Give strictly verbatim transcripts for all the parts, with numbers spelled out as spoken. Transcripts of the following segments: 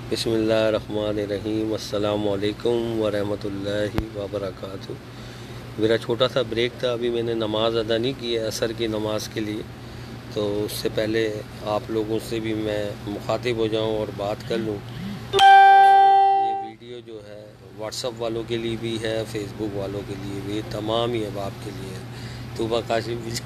बिस्मिल्लाहिर्रहमानिर्रहीम। अस्सलामु अलैकुम वरहमतुल्लाहि वबरकातुहू। मेरा छोटा सा ब्रेक था, अभी मैंने नमाज़ अदा नहीं की है असर की नमाज के लिए, तो उससे पहले आप लोगों से भी मैं मुखातिब हो जाऊं और बात कर लूं। ये वीडियो जो है व्हाट्सअप वालों के लिए भी है, फेसबुक वालों के लिए भी, तमाम ही अहबाब के लिए है। तूबा काशिफ भी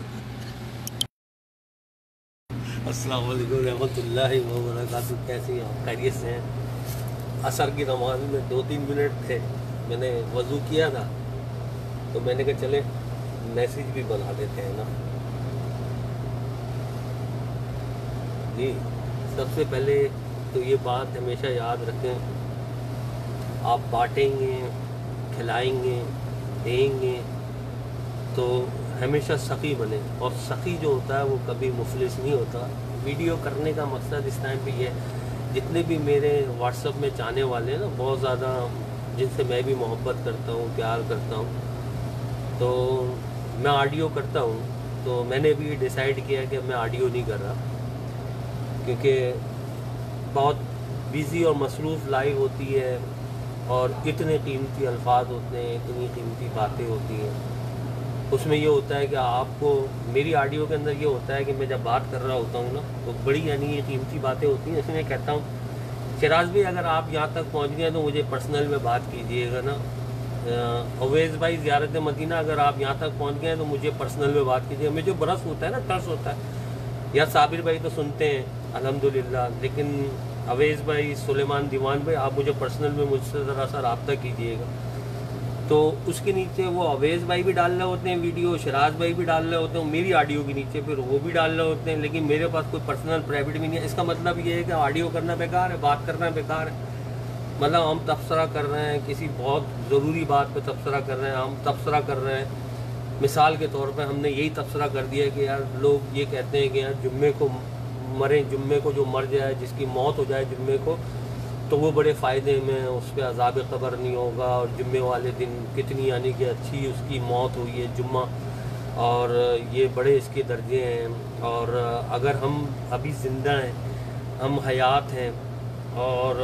अस्सलाम वालेकुम रहमतुल्लाहि व बरकातुहू। कैसे हैं आप? खैरियत से हैं? असर की नमाज में दो तीन मिनट थे, मैंने वज़ू किया था तो मैंने कहा चले मैसेज भी बना देते हैं ना जी। सबसे पहले तो ये बात हमेशा याद रखें, आप बांटेंगे, खिलाएंगे, देंगे तो हमेशा सखी बने, और सखी जो होता है वो कभी मुफलिस नहीं होता। वीडियो करने का मकसद इस टाइम पे ये है, जितने भी मेरे व्हाट्सएप में चाहने वाले हैं ना, बहुत ज़्यादा, जिनसे मैं भी मोहब्बत करता हूँ, प्यार करता हूँ, तो मैं ऑडियो करता हूँ। तो मैंने भी डिसाइड किया कि मैं ऑडियो नहीं कर रहा, क्योंकि बहुत बिज़ी और मसरूफ़ लाइफ होती है और इतने कीमती अल्फाज होते हैं, इतनी कीमती बातें होती हैं। उसमें ये होता है कि आपको, मेरी ऑडियो के अंदर ये होता है कि मैं जब बात कर रहा होता हूँ ना, तो बड़ी यानी ये कीमती बातें होती हैं। इसलिए मैं कहता हूँ शिराज भाई, अगर आप यहाँ तक पहुँच गए तो मुझे पर्सनल में बात कीजिएगा ना। अवैज़ भाई ज़ियारत मदीना, अगर आप यहाँ तक पहुँच गए तो मुझे पर्सनल में बात कीजिएगा। मुझे जो बरस होता है ना, टर्स होता है यार। साबिर भाई तो सुनते हैं अल्हम्दुलिल्लाह, लेकिन अवैज़ भाई, सुलेमान दीवान भाई, आप मुझे पर्सनल में मुझसे ज़रा सा रब्ता कीजिएगा। तो उसके नीचे वो अवैज़ भाई भी डाल रहे होते हैं वीडियो, शिराज भाई भी डाल रहे होते हैं मेरी ऑडियो के नीचे, फिर वो भी डाल रहे होते हैं, लेकिन मेरे पास कोई पर्सनल प्राइवेट भी नहीं है। इसका मतलब ये है कि ऑडियो करना बेकार है, बात करना बेकार है। मतलब हम तबसरा कर रहे हैं, किसी बहुत ज़रूरी बात पे तबसरा कर रहे हैं, हम तबसरा कर रहे हैं। मिसाल के तौर पे हमने यही तबसरा कर दिया कि यार लोग ये कहते हैं कि यार जुम्मे को मरें, जुम्मे को जो मर जाए, जिसकी मौत हो जाए जुम्मे को, तो वो बड़े फ़ायदे में, उस पर अज़ाब क़ब्र नहीं होगा, और जुम्मे वाले दिन कितनी यानी कि अच्छी उसकी मौत हुई है जुम्मा, और ये बड़े इसके दर्जे हैं। और अगर हम अभी ज़िंदा हैं, हम हयात हैं, और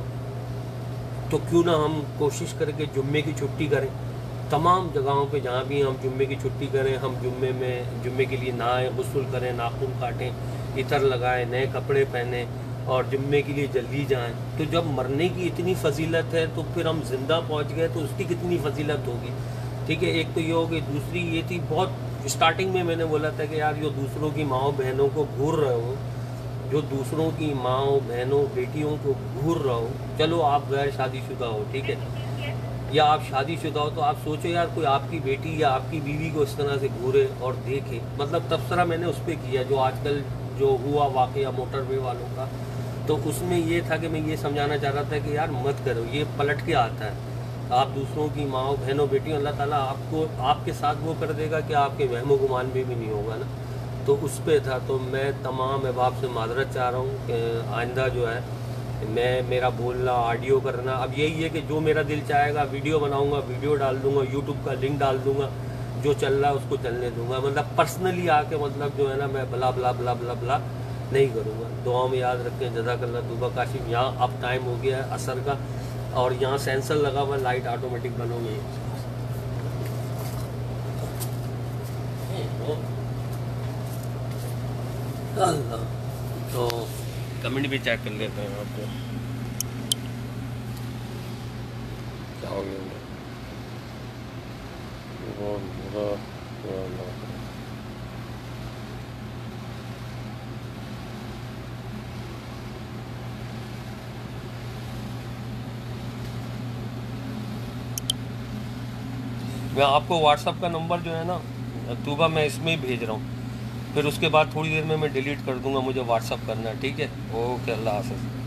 तो क्यों ना हम कोशिश करके जुम्मे की छुट्टी करें। तमाम जगहों पे जहाँ भी हम जुम्मे की छुट्टी करें, हम जुम्मे में जुम्मे के लिए नहाएं, गुस्ल करें, नाखून काटें, इतर लगाएं, नए कपड़े पहने और जुम्मे के लिए जल्दी जाएं। तो जब मरने की इतनी फजीलत है तो फिर हम ज़िंदा पहुंच गए तो उसकी कितनी फजीलत होगी। ठीक है, एक तो ये होगी। दूसरी ये थी, बहुत स्टार्टिंग में मैंने बोला था कि यार जो दूसरों की माओ बहनों को घूर रहे हो, जो दूसरों की माओ बहनों बेटियों को घूर रहे हो, चलो आप गैर शादीशुदा हो, ठीक है, या आप शादीशुदा हो, तो आप सोचो यार कोई आपकी बेटी या आपकी बीवी को इस तरह से घूरे और देखे। मतलब तबसरा मैंने उस पर किया जो आजकल जो हुआ वाक़या मोटरवे वालों का। तो उसमें ये था कि मैं ये समझाना चाह रहा था कि यार मत करो, ये पलट के आता है। आप दूसरों की माओ बहनों बेटियों, अल्लाह ताला आपको आपके साथ वो कर देगा कि आपके वहमो गुमान में भी नहीं होगा ना। तो उस पर था। तो मैं तमाम अहबाब से माजरत चाह रहा हूँ कि आइंदा जो है मैं, मेरा बोलना, ऑडियो करना, अब यही है कि जो मेरा दिल चाहेगा वीडियो बनाऊँगा, वीडियो डाल दूँगा, यूट्यूब का लिंक डाल दूँगा, जो चल रहा है उसको चलने दूँगा। मतलब पर्सनली आके, मतलब जो है ना, मैं बला बला बला बला बला नहीं करूँगा। दुआ में याद रखें। जज़ाकल्लाह। तूबा काशिफ। यहाँ अब टाइम हो गया है असर का, और यहाँ सेंसर लगा हुआ, लाइट ऑटोमेटिक बंद हो गई। तो कमेंट भी चेक कर लेते हैं आपको क्या हो गया। मैं आपको व्हाट्सअप का नंबर जो है ना तूबा, मैं इसमें ही भेज रहा हूँ, फिर उसके बाद थोड़ी देर में मैं डिलीट कर दूँगा, मुझे व्हाट्सअप करना है, ठीक है। ओके, अल्लाह हाफ़िज़।